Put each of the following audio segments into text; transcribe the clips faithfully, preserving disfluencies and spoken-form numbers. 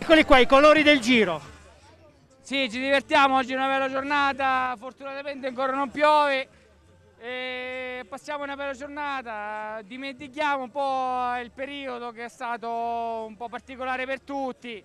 Eccoli qua, i colori del Giro. Sì, ci divertiamo, oggi è una bella giornata, fortunatamente ancora non piove. E passiamo una bella giornata, dimentichiamo un po' il periodo che è stato un po' particolare per tutti.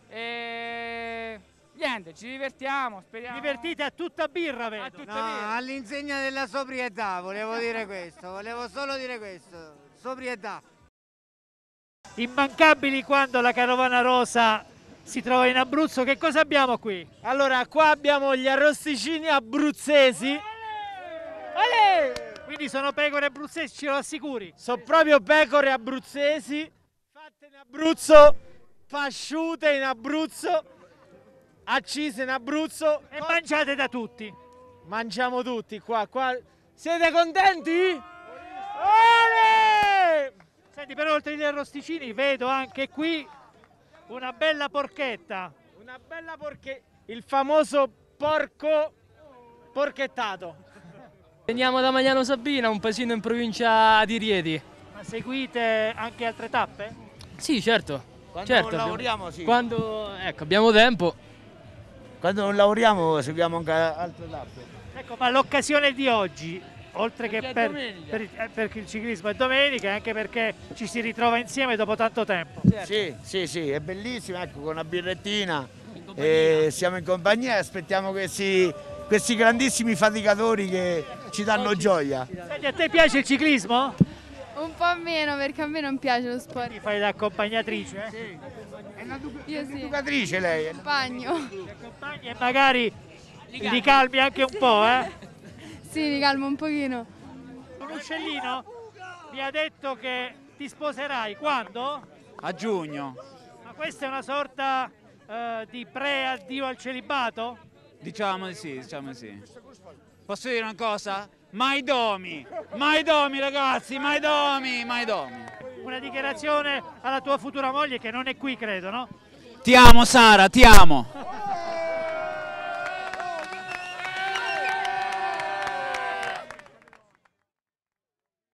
E niente, ci divertiamo, speriamo. Divertite a tutta birra, vedo. A tutta No, birra. all'insegna della sobrietà, volevo dire questo, volevo solo dire questo, sobrietà. Immancabili quando la carovana rosa si trova in Abruzzo. Che cosa abbiamo qui? Allora, qua abbiamo gli arrosticini abruzzesi. Ale! Quindi sono pecore abruzzesi, ce lo assicuri? Sono proprio pecore abruzzesi, fatte in Abruzzo, pasciute in Abruzzo, accise in Abruzzo. E mangiate da tutti. Mangiamo tutti qua, qua. Siete contenti? Ale! Senti, però oltre agli arrosticini vedo anche qui una bella porchetta. Una bella porchetta, il famoso porco porchettato. Veniamo da Magliano Sabina, un paesino in provincia di Rieti. Ma seguite anche altre tappe? Sì, certo. Quando certo, non lavoriamo, sì. Quando ecco, abbiamo tempo. Quando non lavoriamo seguiamo anche altre tappe. Ecco, ma l'occasione di oggi, oltre che Perché è per, domenica. per, eh, perché il ciclismo è domenica, anche perché ci si ritrova insieme dopo tanto tempo. Sì, sì, sì, è bellissimo, ecco, con una birrettina. E siamo in compagnia e aspettiamo questi, questi grandissimi faticatori che ci danno gioia. Senti, a te piace il ciclismo? Un po' meno perché a me non piace lo sport. Ti fai da accompagnatrice? Eh? Sì. È una Io sì. educatrice lei. Bagno. Ti accompagni e magari li calmi anche un po', eh? Sì, mi calmo un pochino. Un uccellino mi ha detto che ti sposerai quando? A giugno, Ma questa è una sorta eh, di pre-addio al celibato? diciamo di sì, diciamo di sì. Posso dire una cosa? Mai domi, mai domi ragazzi, mai domi, mai domi. Una dichiarazione alla tua futura moglie che non è qui, credo, no? Ti amo Sara, ti amo.